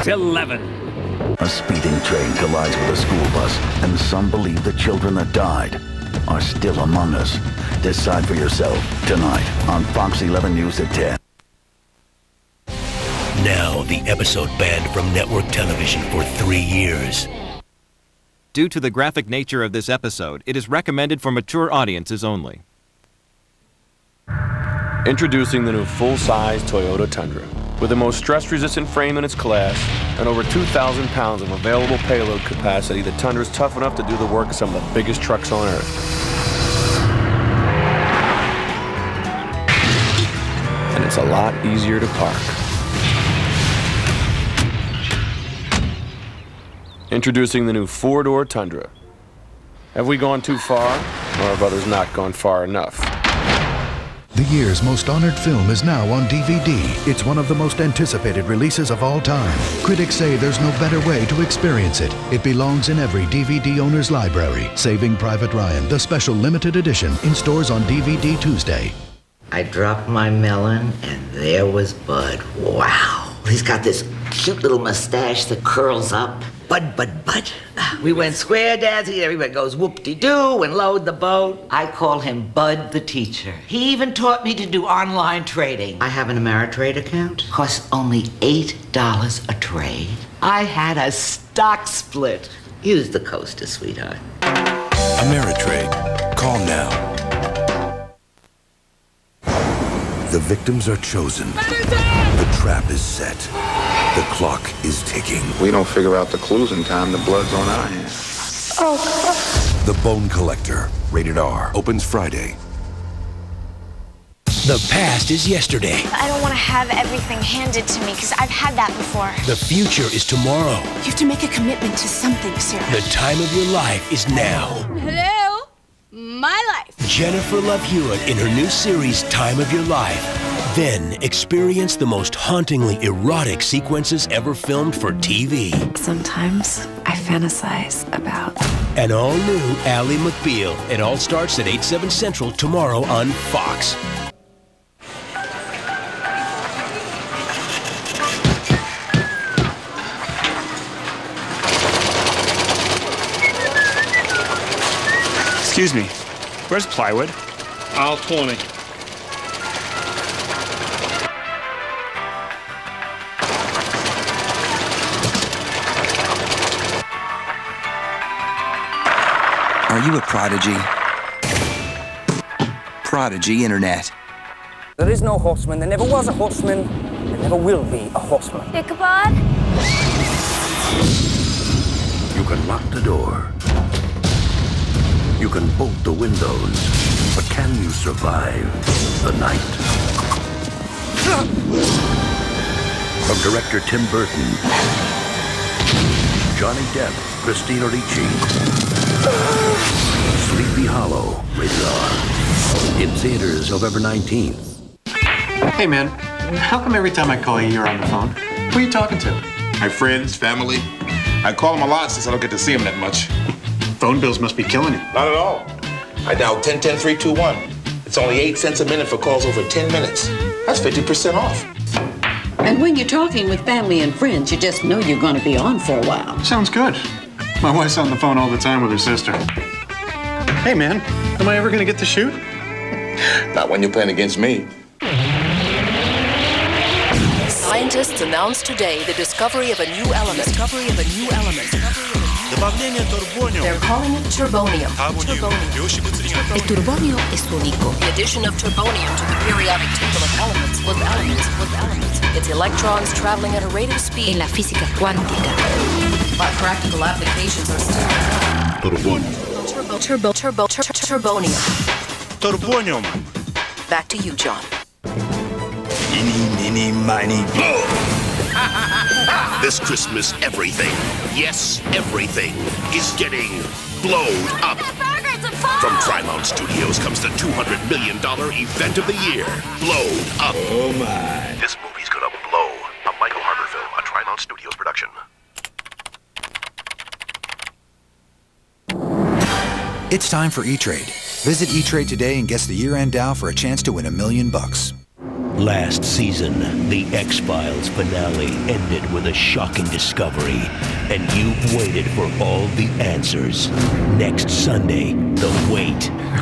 11. A speeding train collides with a school bus, and some believe the children that died are still among us. Decide for yourself tonight on Fox 11 News at 10. Now, the episode banned from network television for 3 years. Due to the graphic nature of this episode, it is recommended for mature audiences only. Introducing the new full-size Toyota Tundra. With the most stress-resistant frame in its class and over 2,000 pounds of available payload capacity, the Tundra is tough enough to do the work of some of the biggest trucks on Earth. And it's a lot easier to park. Introducing the new four-door Tundra. Have we gone too far, or have others not gone far enough? The year's most honored film is now on DVD. It's one of the most anticipated releases of all time. Critics say there's no better way to experience it. It belongs in every DVD owner's library. Saving Private Ryan, the special limited edition, in stores on DVD Tuesday. I dropped my melon, and there was Bud. Wow. He's got this cute little mustache that curls up. Bud, Bud, Bud. We went square dancing, everybody goes whoop-de-doo and load the boat. I call him Bud the teacher. He even taught me to do online trading. I have an Ameritrade account. Costs only $8 a trade. I had a stock split. Use the coaster, sweetheart. Ameritrade. Call now. The victims are chosen. The trap is set. The clock is ticking. We don't figure out the clues in time, the blood's on our hands. Oh, God. The Bone Collector, rated R, opens Friday. The past is yesterday. I don't want to have everything handed to me because I've had that before. The future is tomorrow. You have to make a commitment to something, Sarah. The time of your life is now. Hello? My life. Jennifer Love Hewitt in her new series, Time of Your Life. Then experience the most hauntingly erotic sequences ever filmed for TV. Sometimes I fantasize about An all-new Ally McBeal. It all starts at 8/7 Central tomorrow on Fox. Excuse me, where's plywood? Aisle 20. Are you a prodigy? Prodigy Internet. There is no horseman, there never was a horseman, there never will be a horseman. Ichabod? You can lock the door. You can bolt the windows. But can you survive the night? From director Tim Burton, Johnny Depp, Christina Ricci, Sleepy Hollow, rated R. In theaters November 19th. Hey, man, how come every time I call you, you're on the phone? Who are you talking to? My friends, family. I call them a lot since I don't get to see them that much. Phone bills must be killing you. Not at all. I dial 10-10-321. It's only 8 cents a minute for calls over 10 minutes. That's 50% off. And when you're talking with family and friends, you just know you're going to be on for a while. Sounds good. My wife's on the phone all the time with her sister. Hey, man, am I ever going to get to shoot? Not when you're playing against me. Scientists announced today the discovery of a new element. They're calling it turbonium. El turbonio es único. The addition of turbonium to the periodic table of elements with elements. Its electrons traveling at a rate of speed. en la física cuántica. But practical applications are still. Turbonium. Turbonium. Back to you, John. Eeny, meeny, miny, blow. This Christmas, everything, yes, everything, is getting blowed up. From Trimount Studios comes the $200 million event of the year, Blowed Up. Oh, my. This movie's gonna blow. A Michael Harper film, a Trimount Studios production. It's time for E-Trade. Visit E-Trade today and guess the year-end Dow for a chance to win $1 million. Last season, the X-Files finale ended with a shocking discovery, and you've waited for all the answers. Next Sunday, the wait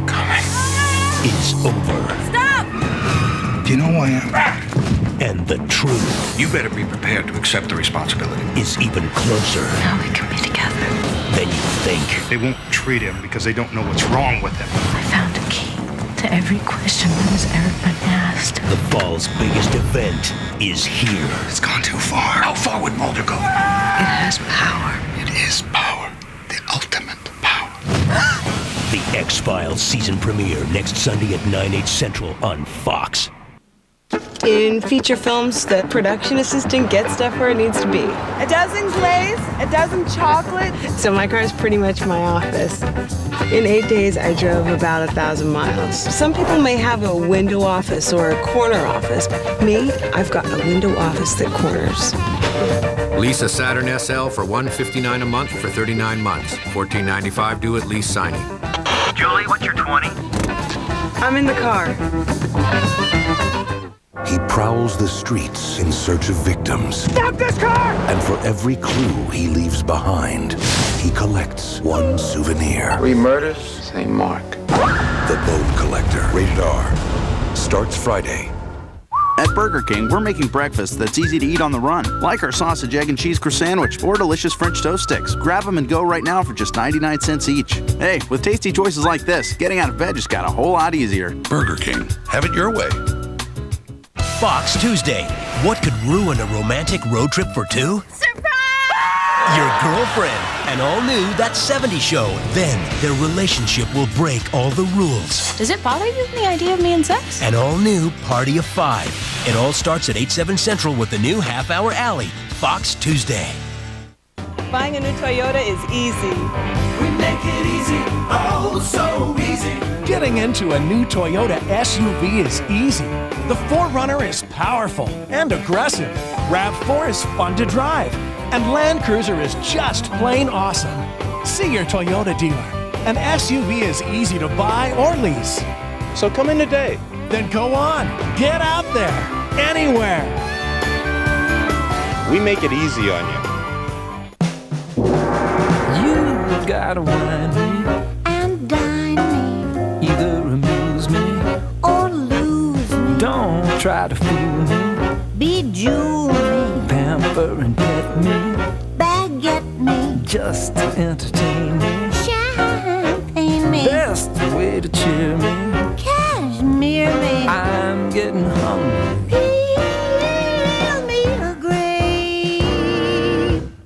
is over. Stop! Do you know who I am? And the truth You better be prepared to accept the responsibility. is even closer Now we can be together. than you think. They won't treat him because they don't know what's wrong with him. I found a key to every question that has ever been asked. The fall's biggest event is here. It's gone too far. How far would Mulder go? It has power. It is power. The ultimate power. The X-Files season premiere next Sunday at 9/8 Central on Fox. In feature films, the production assistant gets stuff where it needs to be. A dozen glaze, a dozen chocolate. So my car is pretty much my office. In 8 days, I drove about 1,000 miles. Some people may have a window office or a corner office. Me, I've got a window office that corners. Lease a Saturn SL for $159 a month for 39 months. $14.95 due at lease signing. Julie, what's your 20? I'm in the car. He prowls the streets in search of victims. Stop this car! And for every clue he leaves behind, he collects one souvenir. 3 murders, St. Mark. The Bone Collector. Rated R. Starts Friday. At Burger King, we're making breakfast that's easy to eat on the run, like our sausage, egg, and cheese croissant sandwich or delicious French toast sticks. Grab them and go right now for just 99 cents each. Hey, with tasty choices like this, getting out of bed just got a whole lot easier. Burger King. Have it your way. Fox Tuesday. What could ruin a romantic road trip for two? Surprise! Your girlfriend. An all-new That 70s Show. Then their relationship will break all the rules. Does it bother you, the idea of me and sex? An all-new Party of 5. It all starts at 8/7 Central with the new half-hour alley. Fox Tuesday. Buying a new Toyota is easy. We make it easy, oh so easy. Getting into a new Toyota SUV is easy. The 4Runner is powerful and aggressive. RAV4 is fun to drive. And Land Cruiser is just plain awesome. See your Toyota dealer. An SUV is easy to buy or lease. So come in today. Then go on. Get out there. Anywhere. We make it easy on you. You gotta wine me and dine me, either amuse me or lose me. Don't try to fool me, bejewel me, pamper and pet me, baguette me, just to entertain me, champagne me, best way to cheer me, cashmere me. I'm getting hungry. Peel me a grape.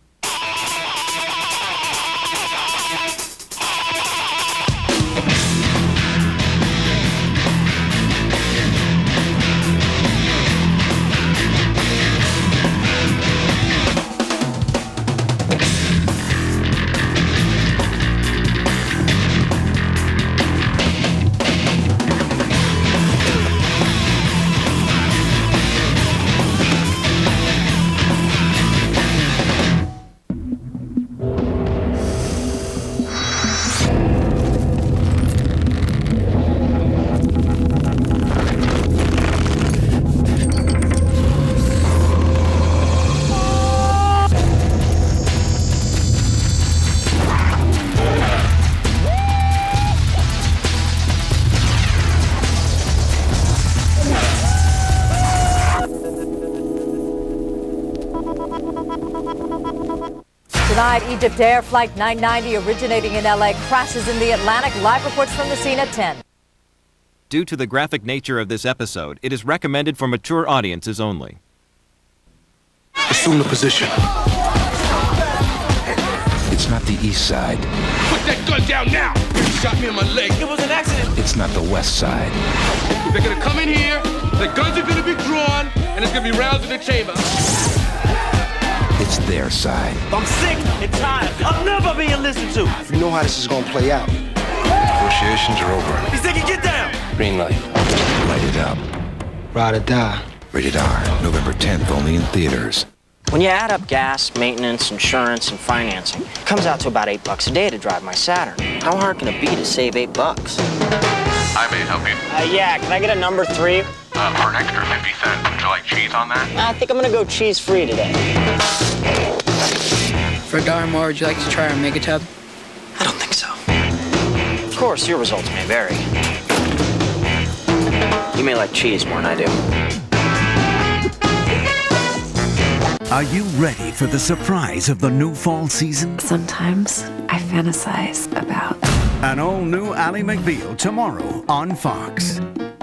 Tonight, Egypt Air Flight 990 originating in LA crashes in the Atlantic. Live reports from the scene at 10. Due to the graphic nature of this episode, it is recommended for mature audiences only. Assume the position. It's not the east side. Put that gun down now! You shot me in my leg. It was an accident. It's not the west side. They're gonna come in here, the guns are gonna be drawn, and it's gonna be rounds in the chamber. It's their side. I'm sick and tired. I'm never being listened to. You know how this is gonna play out. Negotiations are over. He's thinking, get down. Green light. Light it up. Ride or die. Rated R. November 10th, only in theaters. When you add up gas, maintenance, insurance, and financing, it comes out to about $8 a day to drive my Saturn. How hard can it be to save $8? I may help you. Yeah, can I get a number 3? For an extra, maybe thin. Would you like cheese on that? I think I'm gonna go cheese-free today. For $1 more, would you like to try our Mega Tub? I don't think so. Of course, your results may vary. You may like cheese more than I do. Are you ready for the surprise of the new fall season? Sometimes I fantasize about An all-new Ally McBeal tomorrow on Fox.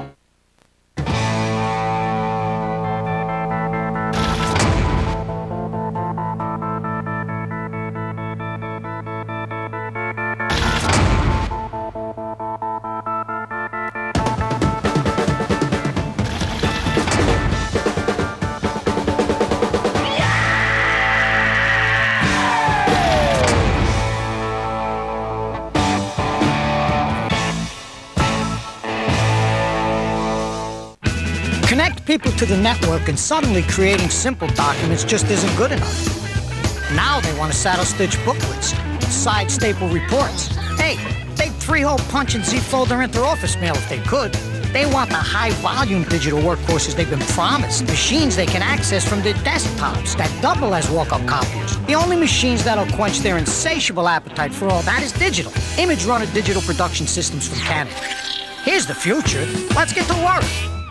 Connect people to the network, and suddenly creating simple documents just isn't good enough. Now they want to saddle-stitch booklets, side staple reports. Hey, they'd 3-hole punch and Z-folder into office mail if they could. They want the high-volume digital workhorses they've been promised, machines they can access from their desktops that double as walk-up copiers. The only machines that'll quench their insatiable appetite for all that is digital. Image-runner digital production systems from Canada. Here's the future. Let's get to work.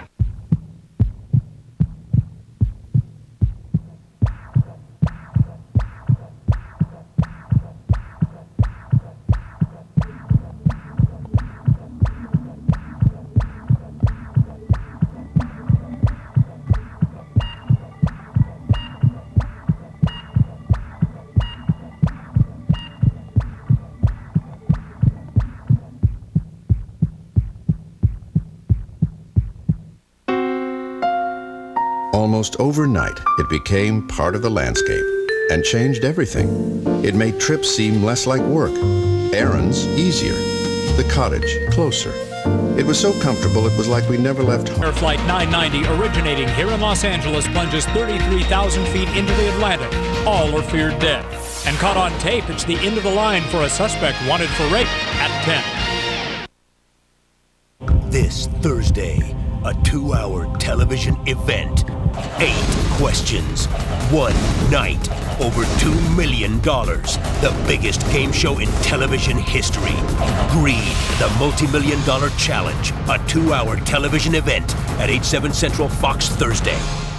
Almost overnight, it became part of the landscape and changed everything. It made trips seem less like work, errands easier, the cottage closer. It was so comfortable it was like we never left home. Air Flight 990 originating here in Los Angeles plunges 33,000 feet into the Atlantic. All are feared dead. And caught on tape, it's the end of the line for a suspect wanted for rape at 10. This Thursday, a 2-hour television event. 8 questions, 1 night, over $2 million. The biggest game show in television history. Greed, the multi-million-dollar challenge. A 2-hour television event at 8/7 Central Fox Thursday.